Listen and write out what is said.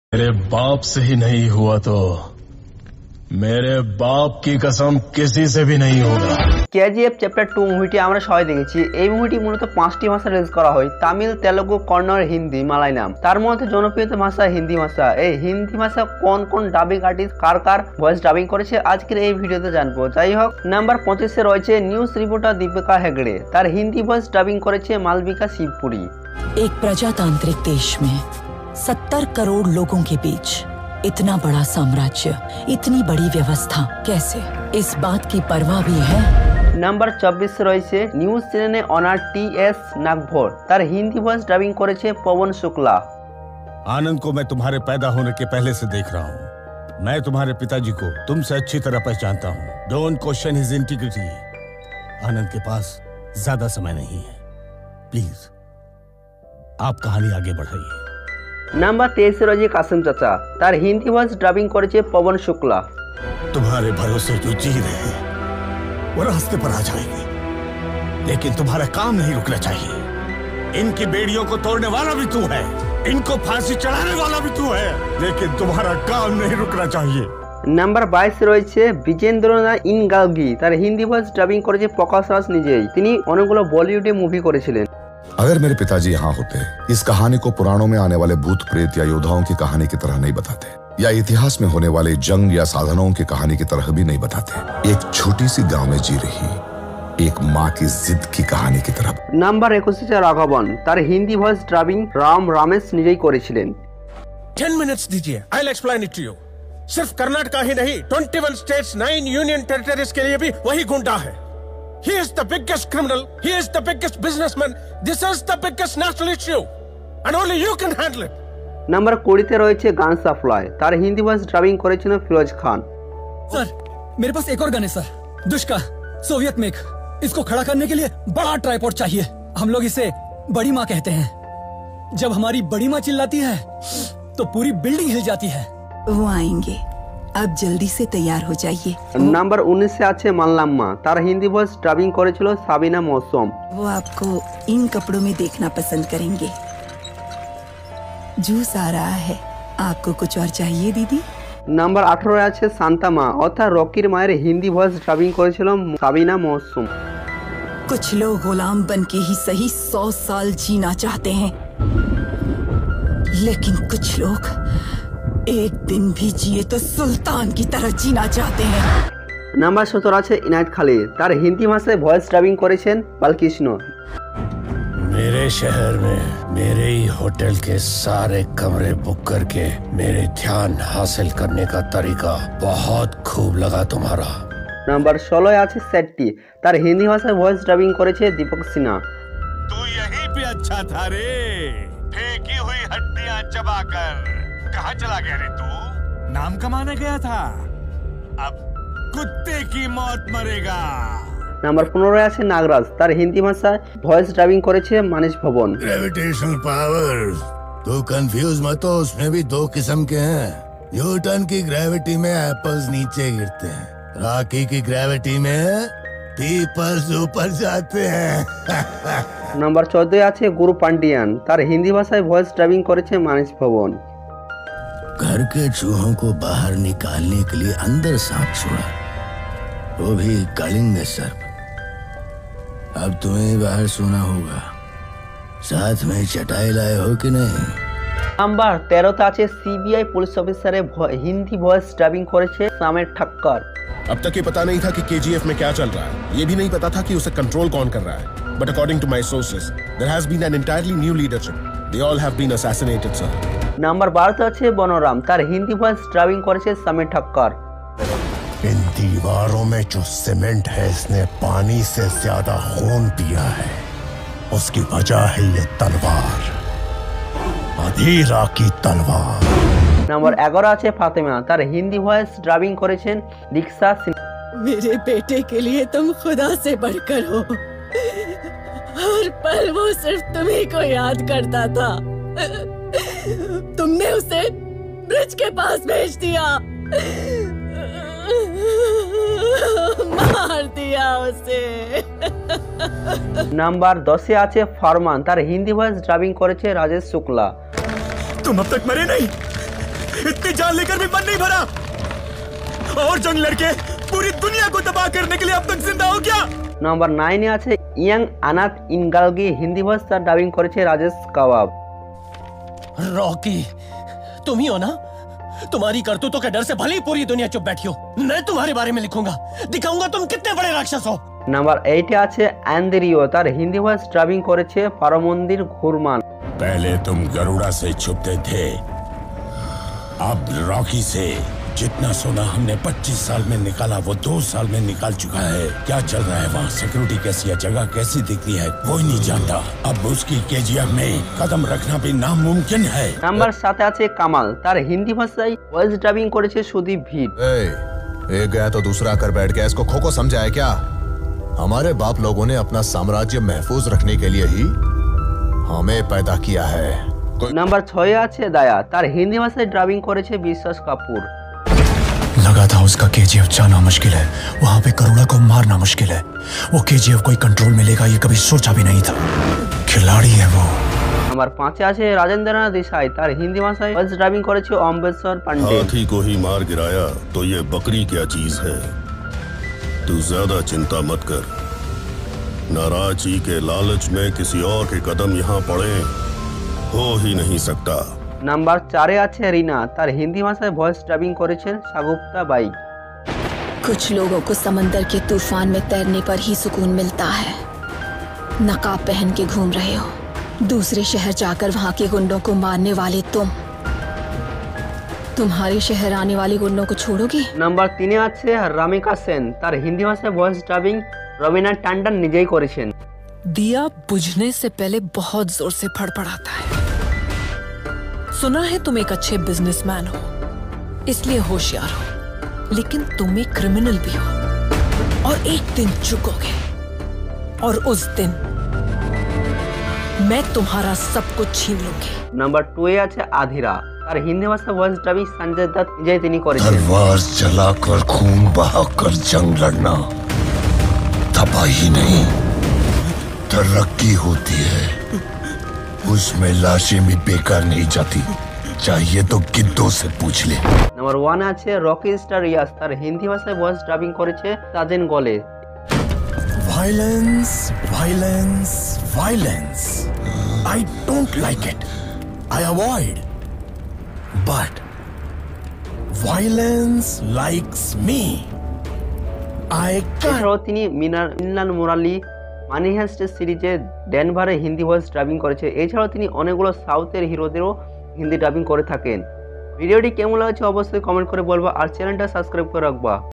मेरे बाप से ही नहीं हुआ तो मेरे बाप की कसम किसी से भी नहीं होगा। কেজিএফ চ্যাপ্টার 2 মুভিটি আমরা সবাই দেখেছি। এই মুভিটি মূলত 5টি ভাষায় রিলিজ করা হয়, তামিল, তেলুগু, কন্নড়, হিন্দি, মালায়ালাম। তার মধ্যে জনপ্রিয় ভাষা হিন্দি ভাষা। এই হিন্দি ভাষা কোন কোন ডাবিং আর্টিস্ট কার ভয়েস ডাবিং করেছে আজকের এই ভিডিওতে জানবো। যাই হোক, নাম্বার 25 রয়েছে নিউজ রিপোর্টার দীপিকা হেগড়ে। তার হিন্দি ভয়েস ডাবিং করেছে মালবিকা শিবপুরি। एक प्रजातांत्रिक देश में 70 करोड़ लोगों के बीच इतना बड़ा साम्राज्य, इतनी बड़ी व्यवस्था कैसे? इस बात की परवाह भी है। নাম্বার 24 রয়েছে নিউজ চ্যানেলে অনার टीएस नागभोर। তার হিন্দি ভয়েস ডাবিং করেছে पवन शुक्ला। आनंद को मैं तुम्हारे पैदा होने के पहले से देख रहा हूँ। मैं तुम्हारे पिताजी को तुमसे अच्छी तरह पहचानता हूँ। Don't question his integrity. Anand के पास ज्यादा समय नहीं है, प्लीज आप कहानी आगे बढ़ाइए। নাম্বার 23 রয়েছে কাসিম চাচা। তার হিন্দি ভয়েস ডাবিং করেছে पवन शुक्ला। तुम्हारे भरोसे जो जी रहे हैं वो रास्ते पर आ जाएंगे, लेकिन तुम्हारा काम नहीं रुकना चाहिए। इनकी बेड़ियों को तोड़ने वाला भी तू है, इनको फांसी चढ़ाने वाला भी तू है, लेकिन तुम्हारा काम नहीं रुकना चाहिए। নাম্বার 22 রয়েছে বিজেন্দ্রনাথ ইনগালগি। তার হিন্দি ভয়েস ডাবিং করেছে প্রকাশ রাজ নিজেই। তিনি অনেকগুলো বলিউডে মুভি করেছিলেন। अगर मेरे पिताजी यहाँ होते, इस कहानी को पुराणों में आने वाले भूत प्रेत या योद्धाओं की कहानी की तरह नहीं बताते, या इतिहास में होने वाले जंग या साधनों की कहानी की तरह भी नहीं बताते। एक छोटी सी गांव में जी रही एक माँ की जिद की कहानी की तरह। নাম্বার 21 রাঘবন। তার হিন্দি ভয়েস ডাবিং রামেশ নিজেই করেছিলেন। 10 मिनट्स दीजिए, I will explain it to you. सिर्फ कर्नाटका ही नहीं, 21 स्टेट्स, 9 यूनियन टेरिटरीज के लिए भी वही गुंडा है। He is the biggest criminal. He is the biggest businessman. This is the biggest national issue, and only you can handle it. Number 20 রয়েছে গান সাপ্লাই। তার হিন্দি ভয়েস ডাবিং করেছেন ফিরোজ খান। सर, मेरे पास एक और गन है सर, दुष्का, सोवियत मेक। इसको खड़ा करने के लिए बड़ा ट्राइपॉड चाहिए। हम लोग इसे बड़ी माँ कहते हैं। जब हमारी बड़ी माँ चिल्लाती है तो पूरी बिल्डिंग हिल जाती है। वो आएंगे, आप जल्दी से तैयार हो जाइए। নাম্বার 19 আছে মাল্লাম্মা। তার হিন্দি ভয়েস ডাবিং করেছিল সাবিনা মৌসুম। वो आपको इन कपड़ों में देखना पसंद करेंगे। जूस आ रहा है, आपको कुछ और चाहिए दीदी? নাম্বার 18 আছে শান্তামা অর্থাৎ রকির মায়ের হিন্দি ভয়েস ডাবিং করেছিল সাবিনা মৌসুম। कुछ लोग गुलाम बन के ही सही 100 साल जीना चाहते हैं, लेकिन कुछ लोग एक दिन भी जिए तो सुल्तान की तरह जीना चाहते हैं। নাম্বার 17 আছে ইনায়েত খালিদ। তার হিন্দি ভাষায় ভয়েস ডাবিং করেছেন বালকৃষ্ণ। मेरे शहर में मेरे ही होटल के सारे कमरे बुक करके मेरे ध्यान हासिल करने का तरीका बहुत खूब लगा तुम्हारा। নাম্বার 16 আছে সেট্টি। তার হিন্দি ভাষায় ভয়েস ডাবিং করেছে দীপক সিনহা। तू यहीं पे अच्छा था रे, फेंकी हुई हड्डियां चबाकर कहाँ चला गया रे तू? नाम कमाने गया था, अब कुत्ते की मौत मरेगा। নাম্বার 15 আছে নাগরাজ। তার হিন্দি ভাষায় ভয়েস ডাবিং করেছে মানিশ ভবন। ग्रेविटेशनल पावर्स, तो कंफ्यूज मत हो, उसमें भी 2 किस्म के हैं। न्यूटन की ग्रेविटी में एप्पल्स नीचे गिरते हैं, रॉकी की ग्रेविटी में पीपल्स ऊपर जाते हैं। নাম্বার 14 আছে গুরু পান্ডিয়ান। তার হিন্দি ভাষায় ভয়েস ডাবিং করেছে মানিশ ভবন। घर के चूहों को बाहर निकालने के लिए अंदर सांप छोड़ा, वो भी कलिंग सर्प। अब तुम्हें बाहर सोना होगा, साथ में चटाई लाए हो कि नहीं? নাম্বার 13 আছে সিবিআই পুলিশ অফিসারের হিন্দি ভয়েস ডাবিং করেছে সামের ঠক্কর। अब तक ये पता नहीं था कि केजीएफ में क्या चल रहा है, ये भी नहीं पता था कि उसे कंट्रोल कौन कर रहा है। But according to my sources, there has been an entirely new leadership. They all have been assassinated, sir. Number 12 আছে বনরাম। তার হিন্দি ভয়েস ডাবিং করেছে সামের ঠক্কর। इन दीवारों में जो सीमेंट है, इसने पानी से ज्यादा खून पिया है। उसकी वजह है ये तलवार, अधीरा की तलवार। নাম্বার 11 আছে ফাতেমা। তার হিন্দি ভয়েস ডাবিং করেছেন দীক্ষা সিনহা। मेरे बेटे के लिए तुम खुदा से बढ़कर हो, हर पल वो सिर्फ तुम्ही को याद करता था। तुमने उसे ब्रिज के पास भेज दिया, मार दिया उसे। নাম্বার 10 আছে ফরমান। তার হিন্দি ভয়েস ডাবিং করেছে রাজেশ শুক্লা। तुम अब तक मरे नहीं, इतनी जान लेकर भी मन नहीं भरा। और जंग लड़के पूरी दुनिया को तबाह करने के लिए अब तक जिंदा हो क्या? নাম্বার 9 এ আছে ইয়াং আনাত ইনগালগি, হিন্দি ভাষা ডাবিং করেছে রাজেশ কাওয়াব। रॉकी, तुम ही हो ना? तुम्हारी करतूतों के डर से भले ही पूरी दुनिया चुप बैठी हो। मैं तुम्हारे बारे में लिखूंगा, दिखाऊंगा तुम कितने बड़े राक्षस हो। নাম্বার 8 এ আছে অ্যান্দ্রিও, তার হিন্দি ভাষা ডাবিং করেছে পারমন্দির ঘুরমান। पहले तुम गरुड़ा से छुपते थे, अब रॉकी से। जितना सोना हमने 25 साल में निकाला वो 2 साल में निकाल चुका है। क्या चल रहा है वहाँ? सिक्योरिटी कैसी है? जगह कैसी दिखती है? कोई नहीं जानता। अब उसकी केजीएफ में कदम रखना भी नामुमकिन है। নাম্বার 7 এ আছে কামাল, তার হিন্দি ভাষায় ভয়েস ডাবিং করেছে সুদীপ ভিট। एक गया तो दूसरा आकर बैठ गया, इसको खो समझा है क्या? हमारे बाप लोगों ने अपना साम्राज्य महफूज रखने के लिए ही हमें पैदा किया है। নাম্বার 6 এ আছে দায়া, তার হিন্দি ভাষায় ডাবিং করেছে বিশ্বাস কাপুর। लगा था उसका केजीएफ जाना मुश्किल है, वहां पे करुणा को मारना मुश्किल है। वो केजीएफ कोई कंट्रोल में लेगा ये कभी सोचा भी नहीं था। खिलाड़ी है वो। নাম্বার 5 এ আছে রাজেন্দ্রনাথ দেশাই, তার হিন্দি ভাষায় ভয়েস ডাবিং করেছে অম্বেশ্বর পান্ডে। हाथी को ही मार गिराया तो ये बकरी क्या चीज है? तू ज्यादा चिंता मत कर। नाराजी के लालच में किसी और के कदम यहाँ पड़े हो ही नहीं सकता। নাম্বার 4 এ আছে রিনা, তার হিন্দি ভাষায় ভয়েস ডাবিং করেছেন সাগুপ্তা বাই। कुछ लोगों को समंदर के तूफान में तैरने पर ही सुकून मिलता है। नकाब पहन के घूम रहे हो, दूसरे शहर जाकर वहां के गुंडों को मारने वाले तुम्हारे शहर आने वाले गुंडों को छोड़ोगे? নাম্বার 3 এ আছে রামিকা সেন, তার হিন্দি ভাষায় ভয়েস ডাবিং রবিনা টান্ডন নিজেই করেছেন। दिया बुझने से पहले बहुत जोर से फड़फड़ाता है। सुना है तुम एक अच्छे बिजनेसमैन हो, इसलिए होशियार हो, लेकिन तुम एक क्रिमिनल भी हो और एक दिन चुकोगे। और उस दिन मैं तुम्हारा सब कुछ छीन लूंगी। নাম্বার 2 এ আছে আধিরা, তার হিন্দি ভাষায় ভয়েস ডাবিং সঞ্জয় দত্ত নিজেই তিনি করেছেন। तलवार जलाकर खून बहाकर जंग लड़ना तबाही नहीं, तरक्की होती है। उसमें लाशें भी बेकार नहीं जाती, चाहिए तो गिद्धों से पूछ ले। নাম্বার 1 এ আছে রকি স্টার রিয়াজ, তার হিন্দি ভাষায় ভয়েস ডাবিং করেছে তাজেন গলে। Violence, violence, violence. I don't like it. I avoid. But violence likes me. I can't. এছাড়াও তিনি মিলান মুরালি মানি হেস্ট সিরিজে ডেনভারে হিন্দি ভয়েস ডাবিং করেছে। এছাড়াও তিনি অনেকগুলো সাউথের হিরোদেরও হিন্দি ডাবিং করে থাকেন। ভিডিওটি কেমন লাগছে অবশ্যই কমেন্ট করে বলবা আর চ্যানেলটা সাবস্ক্রাইব করে রাখবা।